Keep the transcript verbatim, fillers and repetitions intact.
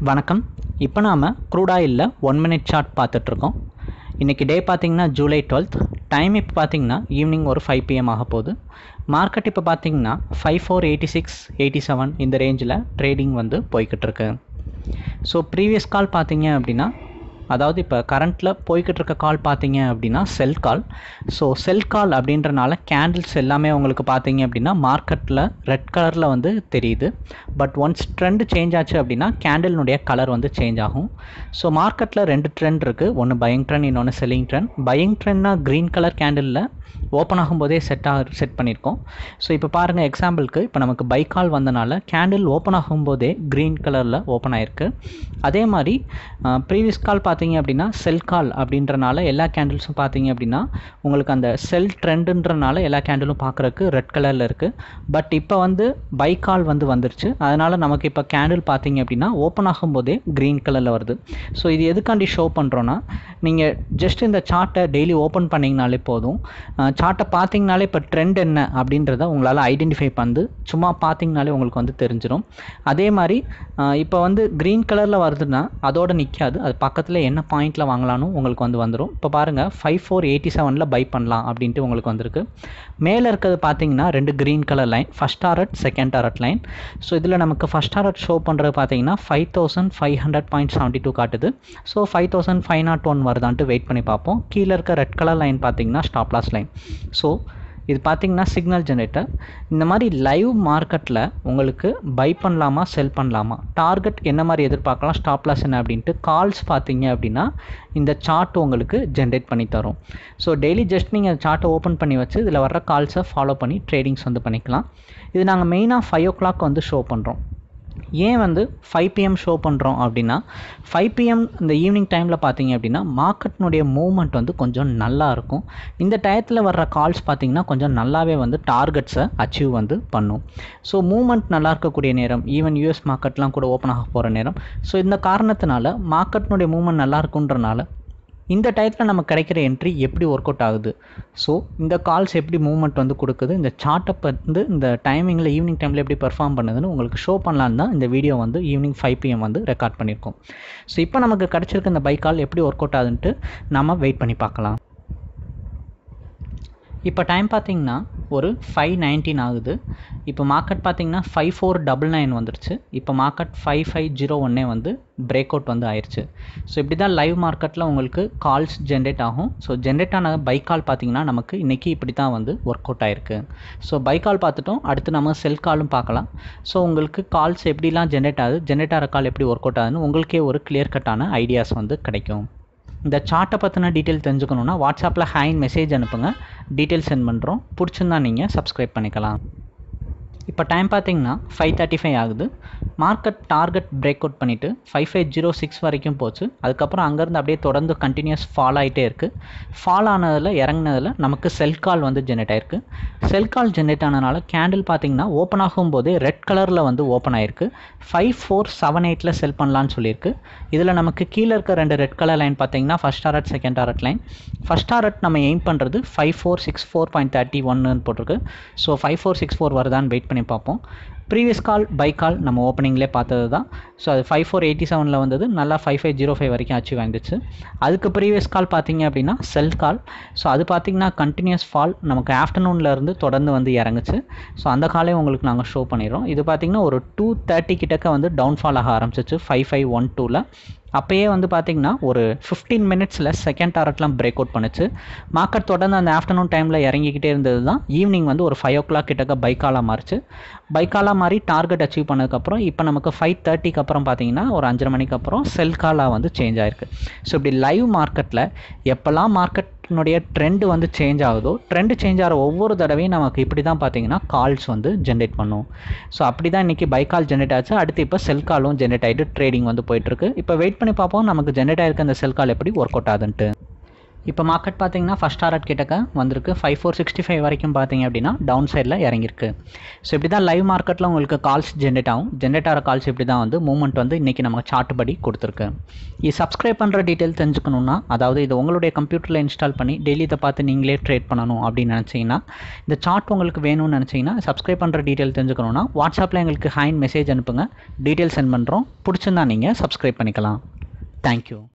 வணக்கம். இப்போ நாம் க்ரூட் ஆயிலில் ஒன் மினிட் சார்ட் பார்த்துட்ருக்கோம். இன்றைக்கி டே பார்த்திங்கன்னா ஜூலை டுவெல்த். டைம் இப்போ பார்த்திங்கன்னா ஈவினிங் ஒரு ஃபைவ் பிஎம் ஆக போகுது. மார்க்கெட் இப்போ பார்த்திங்கன்னா five four eighty six eighty seven இந்த ரேஞ்சில் ட்ரேடிங் வந்து போய்கிட்டுருக்கு. ஸோ ப்ரீவியஸ் கால் பார்த்திங்க அப்படின்னா, அதாவது இப்போ கரண்ட்டில் போய்கிட்டு இருக்க கால் பார்த்தீங்க அப்படின்னா செல் கால். ஸோ செல் கால் அப்படின்றனால கேண்டில்ஸ் எல்லாமே உங்களுக்கு பார்த்தீங்க அப்படின்னா மார்க்கெட்டில் ரெட் கலரில் வந்து தெரியுது. பட் ஒன்ஸ் ட்ரெண்ட் சேஞ்ச் ஆச்சு அப்படின்னா கேண்டில்னுடைய கலர் வந்து சேஞ்ச் ஆகும். ஸோ மார்க்கெட்டில் ரெண்டு ட்ரெண்ட் இருக்குது, ஒன்று பையிங் ட்ரெண்ட், இன்னொன்று செல்லிங் ட்ரெண்ட். பையிங் ட்ரெண்ட்னா க்ரீன் கலர் கேண்டிலில் ஓப்பன் ஆகும்போதே செட் ஆக செட் பண்ணியிருக்கோம். ஸோ இப்போ பாருங்கள், எக்ஸாம்பிளுக்கு இப்போ நமக்கு பை கால் வந்தனால கேண்டில் ஓப்பன் ஆகும்போதே க்ரீன் கலரில் ஓப்பன் ஆகிருக்கு. அதே மாதிரி ப்ரீவியஸ் கால் பார்த்தீங்க அப்படின்னா செல் கால் அப்படின்றனால எல்லா கேண்டில்ஸும் பார்த்தீங்க அப்படின்னா உங்களுக்கு அந்த செல் ட்ரெண்டுன்றனால எல்லா கேண்டிலும் பார்க்குறக்கு ரெட் கலரில் இருக்குது. பட் இப்போ வந்து பை கால் வந்து வந்துருச்சு. அதனால் நமக்கு இப்போ கேண்டில் பார்த்தீங்க அப்படின்னா ஓப்பன் ஆகும்போதே க்ரீன் கலரில் வருது. ஸோ இது எதுக்காண்டி ஷோ பண்ணுறோன்னா, நீங்கள் ஜஸ்ட் இந்த சார்ட்டை டெய்லி ஓப்பன் பண்ணிங்கனாலே போதும். சார்ட்டை பார்த்தீங்கனாலே இப்போ ட்ரெண்ட் என்ன அப்படின்றத உங்களால் ஐடென்டிஃபை பண்ணி சும்மா பார்த்தீங்கனாலே உங்களுக்கு வந்து தெரிஞ்சிடும். அதே மாதிரி இப்போ வந்து க்ரீன் கலரில் வருதுன்னா அதோடு நிற்காது, அது பக்கத்தில் என்ன பாயிண்டில் வாங்கலான்னு உங்களுக்கு வந்து வந்துடும். இப்போ பாருங்கள், ஃபைவ் ஃபோர் எயிட்டி செவனில் பை பண்ணலாம் அப்படின்ட்டு உங்களுக்கு வந்திருக்கு. மேலே இருக்கிறது பார்த்தீங்கன்னா ரெண்டு green colour line, first target second target line. So இதில் நமக்கு ஃபஸ்ட் டாரட் ஷோ பண்ணுறது பார்த்தீங்கன்னா five thousand five hundred point seventy two காட்டுது. So five thousand five not one வருதான்ட்டு வெயிட் பண்ணி பார்ப்போம். கீழே இருக்க ரெட் கலர் லைன் பார்த்தீங்கன்னா ஸ்டாப் லாஸ் லைன். ஸோ இது பார்த்தீங்கன்னா சிக்னல் ஜென்ரேட்டர். இந்த மாதிரி லைவ் மார்க்கெட்டில் உங்களுக்கு பை பண்ணலாமா செல் பண்ணலாமா, டார்கெட் என்ன மாதிரி எதிர்பார்க்கலாம், ஸ்டாப் லாஸ் என்ன அப்படின்ட்டு கால்ஸ் பார்த்தீங்க அப்படின்னா இந்த சார்ட் உங்களுக்கு ஜென்ரேட் பண்ணி தரும். ஸோ டெய்லி ஜஸ்ட் நீங்கள் சார்ட்டை ஓப்பன் பண்ணி வச்சு இதில் வர்ற கால்ஸை ஃபாலோ பண்ணி ட்ரேடிங்ஸ் வந்து பண்ணிக்கலாம். இது நாங்கள் மெயினாக ஃபைவ் ஓ கிளாக் வந்து ஷோ பண்ணுறோம். ஏன் வந்து ஃபைவ் பிஎம் ஷோ பண்ணுறோம் அப்படின்னா, ஃபைவ் பிஎம் இந்த ஈவினிங் டைமில் பார்த்தீங்க அப்படின்னா மார்க்கெட்னுடைய மூவ்மெண்ட் வந்து கொஞ்சம் நல்லா இருக்கும். இந்த டயத்தில் வர்ற கால்ஸ் பார்த்திங்கன்னா கொஞ்சம் நல்லாவே வந்து டார்கெட்ஸை அச்சீவ் வந்து பண்ணும். ஸோ மூவ்மெண்ட் நல்லா இருக்கக்கூடிய நேரம், ஈவன் யூஎஸ் மார்க்கெட்லாம் கூட ஓப்பன் ஆக போகிற நேரம். ஸோ இந்த காரணத்தினால மார்க்கெட்னுடைய மூவ்மெண்ட் நல்லா இருக்குன்றனால இந்த டயத்தில் நமக்கு கிடைக்கிற என்ட்ரி எப்படி ஒர்க் அவுட் ஆகுது, ஸோ இந்த கால்ஸ் எப்படி மூவ்மெண்ட் வந்து கொடுக்குது, இந்த சார்ட்டை வந்து இந்த டைமிங்கில் ஈவினிங் டைமில் எப்படி பெர்ஃபார்ம் பண்ணுதுன்னு உங்களுக்கு ஷோ பண்ணலான்னு தான் இந்த வீடியோ வந்து ஈவினிங் ஃபைவ் பிஎம் வந்து ரெக்கார்ட் பண்ணியிருக்கோம். ஸோ இப்போ நமக்கு கிடச்சிருக்க இந்த பை கால் எப்படி ஒர்க் அவுட் ஆகுதுன்ட்டு நம்ம வெயிட் பண்ணி பார்க்கலாம். இப்போ டைம் பார்த்திங்கன்னா ஒரு ஃபைவ் நைன்டீன் ஆகுது. இப்போ மார்க்கெட் பார்த்திங்கன்னா ஃபைவ் ஃபோர் டபுள் நைன் வந்துருச்சு. இப்போ மார்க்கெட் ஃபைவ் ஃபைவ் ஜீரோ ஒன்னே வந்து பிரேக் அவுட் வந்து ஆயிடுச்சு. ஸோ இப்படி தான் லைவ் மார்க்கெட்டில் உங்களுக்கு கால்ஸ் ஜென்ரேட் ஆகும். ஸோ ஜென்ரேட் ஆன பை கால் பார்த்திங்கன்னா நமக்கு இன்றைக்கி இப்படி தான் வந்து ஒர்க் அவுட் ஆகிருக்கு. ஸோ பை கால் பார்த்துட்டோம், அடுத்து நம்ம செல் காலும் பார்க்கலாம். ஸோ உங்களுக்கு கால்ஸ் எப்படிலாம் ஜென்ரேட் ஆகுது, ஜென்ரேட் ஆகிற கால் எப்படி ஒர்க் அவுட் ஆகுதுன்னு உங்களுக்கே ஒரு கிளியர் கட்டான ஐடியாஸ் வந்து கிடைக்கும். இந்த சார்ட்டை பற்றின டீட்டெயில் தெரிஞ்சுக்கணுன்னா வாட்ஸ்அப்பில் ஹேண்ட் மெசேஜ் அனுப்புங்க, டீட்டெயில் சென்ட் பண்ணுறோம். பிடிச்சிருந்தா நீங்கள் சப்ஸ்கிரைப் பண்ணிக்கலாம். இப்போ டைம் பார்த்தீங்கன்னா ஃபைவ் தேர்ட்டி ஃபைவ் ஆகுது. மார்க்கெட் டார்கெட் பிரேக் அவுட் பண்ணிவிட்டு ஃபைவ் ஃபைவ் ஜீரோ சிக்ஸ் வரைக்கும் போச்சு. அதுக்கப்புறம் அங்கேருந்து அப்படியே தொடர்ந்து கண்டினியூஸ் ஃபால் ஆகிட்டே இருக்குது. ஃபால் ஆனதில் இறங்கினதில் நமக்கு செல் கால் வந்து ஜென்ரேட் ஆகிருக்கு. செல் கால் ஜென்ரேட் ஆனதுனால கேண்டில் பார்த்திங்கன்னா ஓப்பன் ஆகும்போதே ரெட் கலரில் வந்து ஓப்பன் ஆகிருக்கு. ஃபைவ் ஃபோர் செவன் எயிட்டில் செல் பண்ணலான்னு சொல்லியிருக்கு. இதில் நமக்கு கீழே இருக்க ரெண்டு ரெட் கலர் லைன் பார்த்திங்கன்னா first target second target line. First target நம்ம எய்ம் பண்ணுறது five four six four point thirty ஒன்னு போட்டிருக்கு. So five four six four வருதான்னு வெயிட் பண்ணி பார்ப்போம். ப்ரீவியஸ் கால் பை கால் நம்ம ஓப்பனிங்லேயே பார்த்தது தான். ஸோ அது ஃபைவ் ஃபோர் எயிட்டி செவனில் வந்தது, நல்லா ஃபைவ் ஃபைவ் ஜீரோ ஃபைவ் வரைக்கும் அச்சீவ் ஆகிடுச்சு. அதுக்கு ப்ரீவியஸ் கால் பார்த்தீங்க அப்படின்னா செல் கால். ஸோ அது பார்த்திங்கன்னா கண்டினியூஸ் ஃபால் நமக்கு ஆஃப்டர்நூன்லேருந்து தொடர்ந்து வந்து இறங்குச்சு. ஸோ அந்த காலையும் உங்களுக்கு நாங்கள் ஷோ பண்ணிடுறோம். இது பார்த்திங்கன்னா ஒரு டூ தேர்ட்டி கிட்டக்க வந்து டவுன்ஃபால் ஆக ஆரம்பிச்சிச்சு ஃபைவ் ஃபைவ் ஒன் டூவில். அப்போயே வந்து பார்த்திங்கன்னா ஒரு ஃபிஃப்டீன் மினிட்ஸில் செகண்ட் டாரட்லாம் பிரேக் அவுட் பண்ணுச்சு. மார்க்கெட் தொடர்ந்து அந்த ஆஃப்டர்நூன் டைமில் இறங்கிக்கிட்டே இருந்தது தான் ஈவினிங் வந்து ஒரு ஃபைவ் ஓ கிளாக் கிட்டக்க பைக்காலாக மாறிச்சு. பைக்காலாக மாறி டார்கெட் அச்சீவ் பண்ணதுக்கப்புறம் இப்போ நமக்கு ஃபைவ் தேர்ட்டிக்கு அப்புறம் பார்த்திங்கன்னா ஒரு அஞ்சரை மணிக்கு அப்புறம் செல் காலாக வந்து சேஞ்ச் ஆகிருக்கு. ஸோ இப்படி லைவ் மார்க்கெட்டில் எப்போல்லாம் மார்க்கெட்னுடைய ட்ரெண்டு வந்து சேஞ்ச் ஆகுதோ, ட்ரெண்டு சேஞ்ச் ஆகிற ஒவ்வொரு தடவையும் நமக்கு இப்படி தான் பார்த்திங்கன்னா கால்ஸ் வந்து ஜென்ரேட் பண்ணும். ஸோ அப்படி தான் இன்றைக்கி பை கால் ஜென்ரேட் ஆச்சு. அடுத்து இப்போ செல் காலும் ஜென்ரேட் ஆகிட்டு ட்ரேடிங் வந்து போயிட்டுருக்கு. இப்போ வெயிட் பண்ணி பார்ப்போம் நமக்கு ஜென்ரேட் ஆகிருக்க அந்த செல் கால் எப்படி ஒர்க் அவுட் ஆகுதுன்ட்டு. இப்போ மார்க்கெட் பார்த்தீங்கன்னா ஃபஸ்ட் டாரட் கிட்டக்க வந்திருக்கு ஃபைவ் ஃபோர் சிக்ஸ்டி ஃபைவ் வரைக்கும் பார்த்தீங்க அப்படின்னா டவுன் சைடில் இறங்கிருக்கு. ஸோ இப்படி தான் லைவ் மார்க்கெட்டில் உங்களுக்கு கால்ஸ் ஜென்ரேட் ஆகும். ஜென்ரேட் ஆகிற கால்ஸ் இப்படி தான் வந்து மூவ்மெண்ட் வந்து இன்றைக்கி நமக்கு சார்ட் படி கொடுத்துருக்கு. இது சப்ஸ்கிரைப் பண்ணுற டீட்டெயில் தெரிஞ்சுக்கணுன்னா, அதாவது இது உங்களுடைய கம்ப்யூட்டரில் இன்ஸ்டால் பண்ணி டெய்லி இதை பார்த்து நீங்களே ட்ரேட் பண்ணணும் அப்படின்னு நினச்சிங்கன்னா, இந்த சார்ட் உங்களுக்கு வேணும்னு நினச்சிங்கன்னா சப்ஸ்கிரைப் பண்ணுற டீட்டெயில் தெரிஞ்சுக்கணுன்னா வாட்ஸ்அப்பில் எங்களுக்கு ஹைன் மெசேஜ் அனுப்புங்க, டீட்டெயில் சென்ட் பண்ணுறோம். பிடிச்சிருந்தா நீங்கள் சப்ஸ்கிரைப் பண்ணிக்கலாம். தேங்க்யூ.